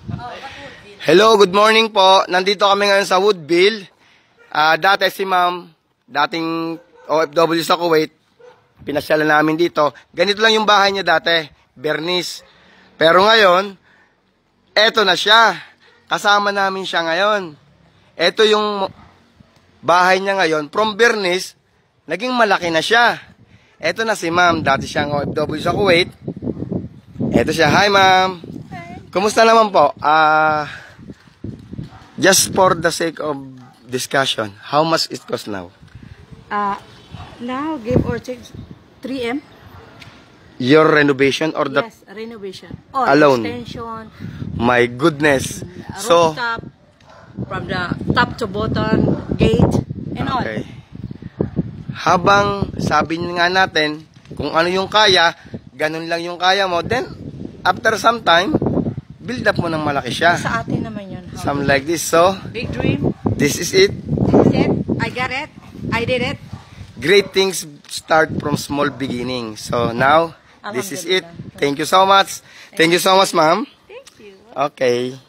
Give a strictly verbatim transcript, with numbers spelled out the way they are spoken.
Hello, good morning po. Nandito kami ngayon sa Woodville. Uh, dati si ma'am, dating O F W sa Kuwait, pinasyalan namin dito. Ganito lang yung bahay niya dati, Bernice. Pero ngayon, eto na siya. Kasama namin siya ngayon. Eto yung bahay niya ngayon. From Bernice, naging malaki na siya. Eto na si ma'am. Dati siyang O F W sa Kuwait. Eto siya. Hi, ma'am. Kumusta naman po? Ah... Uh, Just for the sake of discussion, how much it costs now? Uh, now, give or take three M. Your renovation or the... Yes, renovation. Or alone? Extension. My goodness. Uh, so, rooftop, from the top to bottom, gate, and okay. all. Habang sabi nga natin, kung ano yung kaya, ganun lang yung kaya mo, then, after some time, build up mo ng malaki siya. Sa atin naman yun. Something like this. So, big dream. This is it. This is it. I got it. I did it. Great things start from small beginning. So, now, this is it. Thank you so much. Thank you so much, ma'am. Thank you. Okay.